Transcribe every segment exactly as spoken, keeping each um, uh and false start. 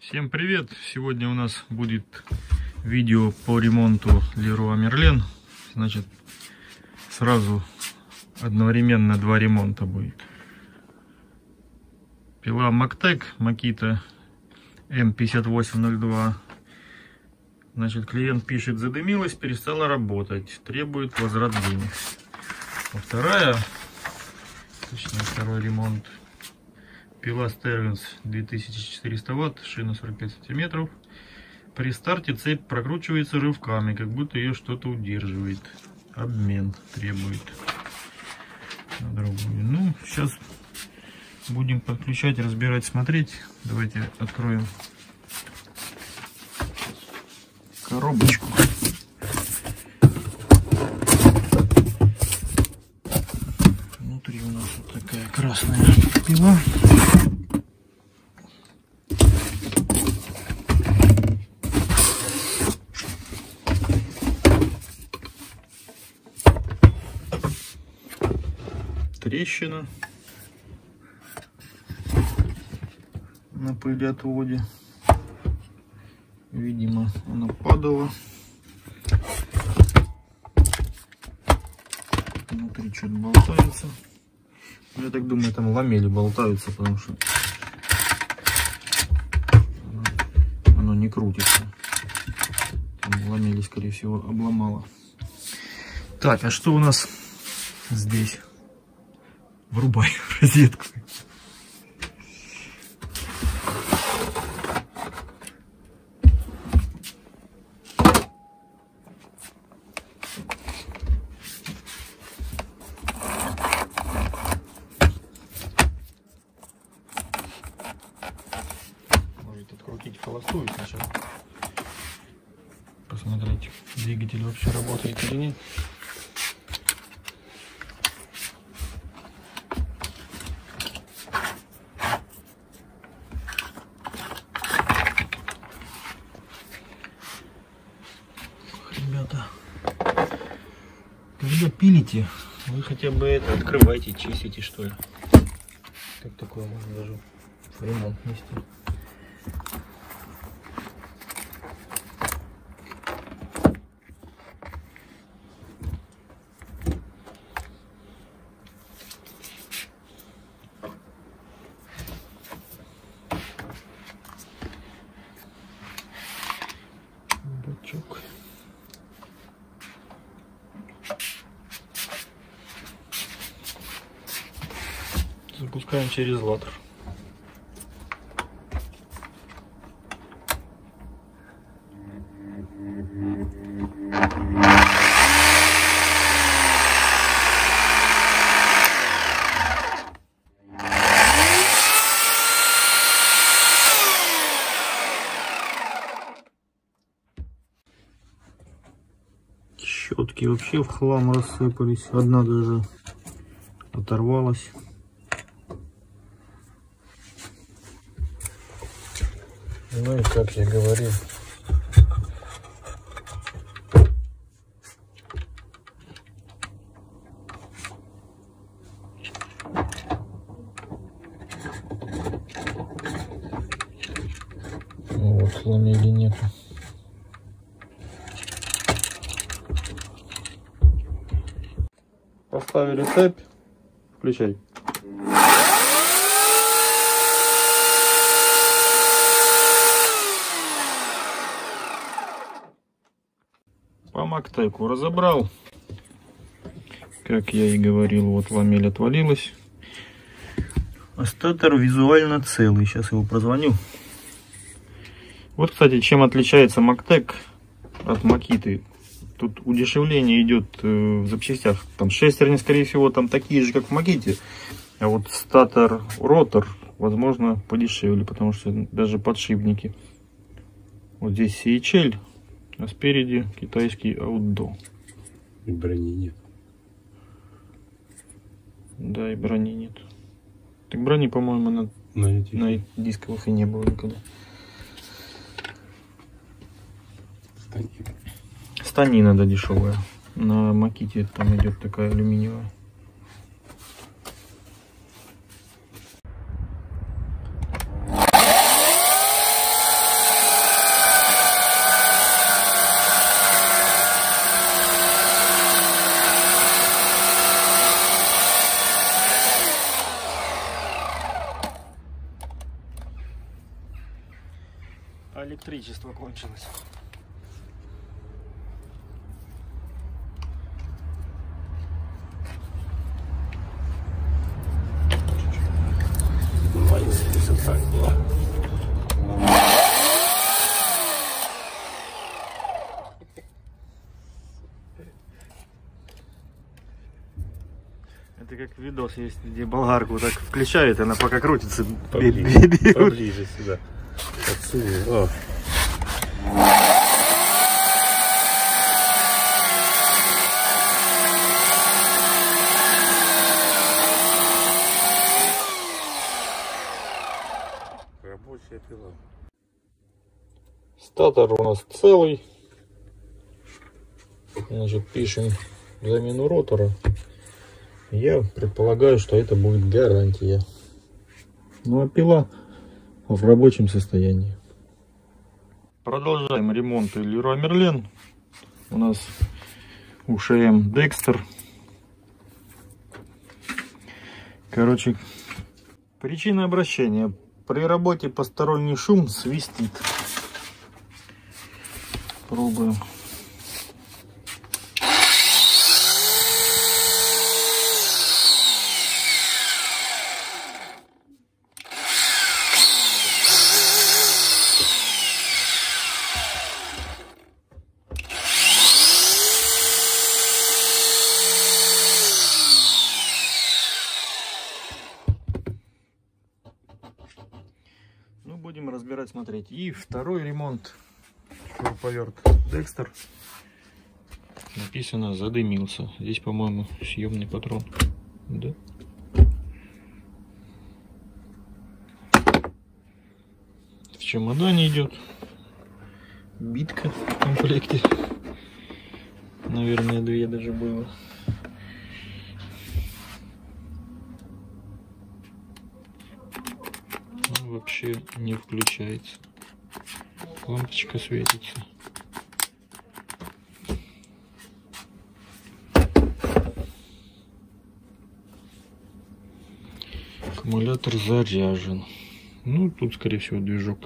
Всем привет! Сегодня у нас будет видео по ремонту Leroy Merlin. Значит, сразу одновременно два ремонта будет. Пила Maktec Makita эм пятьдесят восемь ноль два. Значит, клиент пишет: задымилась, перестала работать, требует возврат денег. А вторая, точнее второй ремонт, пила Sterlings две тысячи четыреста ватт, шина сорок пять сантиметров. При старте цепь прокручивается рывками, как будто ее что-то удерживает. Обмен требует на другую. Ну, сейчас будем подключать, разбирать, смотреть. Давайте откроем коробочку. Внутри у нас вот такая красная пила. Трещина на пылеотводе. Видимо, она падала. Внутри что-то болтается. Я так думаю, там ламели болтаются, потому что оно не крутится. Там ламели, скорее всего, обломало. Так, а что у нас здесь? Врубай розетку. Может открутить холостую сначала. Посмотреть, двигатель вообще работает или нет. Ребята, когда пилите, вы хотя бы это открывайте, чистите, что ли. Как такое можно даже в ремонт нести. Бачок. Запускаем через латер. Щетки вообще в хлам рассыпались. Одна даже оторвалась. Ну и как я говорил, вот ламели нету. Поставили цепь, включай. По Maktec разобрал, как я и говорил, вот ламель отвалилась, а статор визуально целый. Сейчас его прозвоню. Вот, кстати, чем отличается Maktec от Makita. Тут удешевление идет в запчастях. Там шестерни, скорее всего, там такие же, как в Makita, а вот статор, ротор, возможно, подешевле, потому что даже подшипники. Вот здесь си эйч эл. А спереди китайский Outdo. И брони нет. Да, и брони нет. Так брони, по-моему, на, на, на дисковых и не было никогда. Станина. Станина, да, дешевая. На Makita там идет такая алюминиевая. электричество кончилось. Это как видос есть, где болгарку так включает, она пока крутится. Поближе, поближе сюда. Отсюда. О. Рабочая пила. Статор у нас целый. Значит, пишем замену ротора. Я предполагаю, что это будет гарантия. Ну а пила в рабочем состоянии. Продолжаем ремонт Leroy Merlin. У нас у ШМ Dexter. Короче, причина обращения. При работе посторонний шум свистит. Пробуем. Ну, будем разбирать, смотреть. И второй ремонт. Шуруповерт Dexter. Написано задымился. Здесь, по-моему, съемный патрон. Да? В чемодане идет битка в комплекте. Наверное, две даже было. Вообще не включается. Лампочка светится. Аккумулятор заряжен. Ну, тут, скорее всего, движок.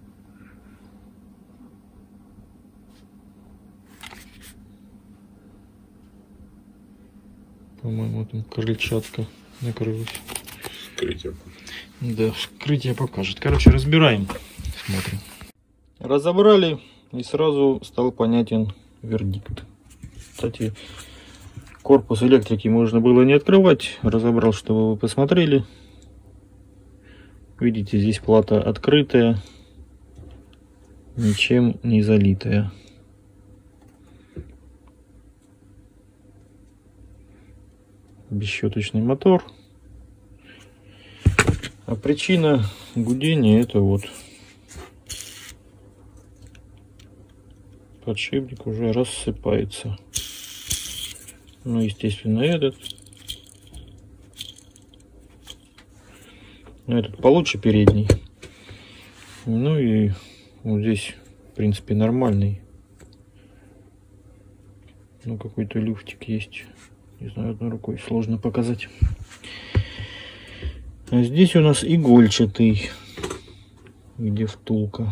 По-моему, там крыльчатка накрылась. Вскрытие. Да, вскрытие покажет. Короче, разбираем. Смотрим. Разобрали, и сразу стал понятен вердикт. Кстати, корпус электрики можно было не открывать. Разобрал, чтобы вы посмотрели. Видите, здесь плата открытая, ничем не залитая. Бесщеточный мотор. А причина гудения — это вот подшипник уже рассыпается. Ну, естественно, этот. Этот получше передний. Ну и вот здесь, в принципе, нормальный. Ну, какой-то люфтик есть. Не знаю, одной рукой сложно показать. А здесь у нас игольчатый, где втулка.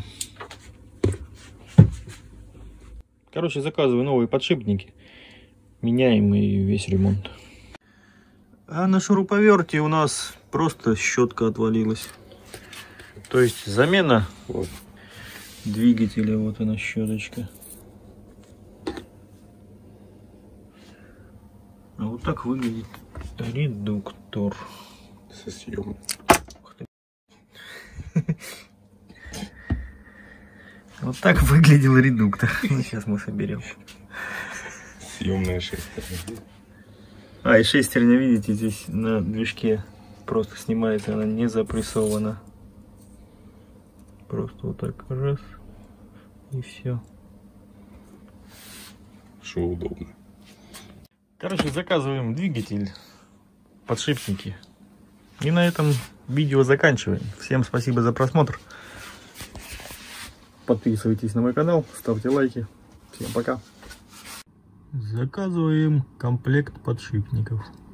Короче, заказываю новые подшипники. Меняем и весь ремонт. А на шуруповерте у нас просто щетка отвалилась. То есть замена вот двигателя. Вот она, щеточка. А вот так выглядит редуктор. Со съемом. Вот так выглядел редуктор. Ну, сейчас мы соберем. Съемная шестерня. А, и шестерня, видите, здесь на движке просто снимается, она не запрессована. Просто вот так раз, и все. Что удобно. Короче, заказываем двигатель, подшипники. И на этом видео заканчиваем. Всем спасибо за просмотр. Подписывайтесь на мой канал, ставьте лайки. Всем пока. Заказываем комплект подшипников.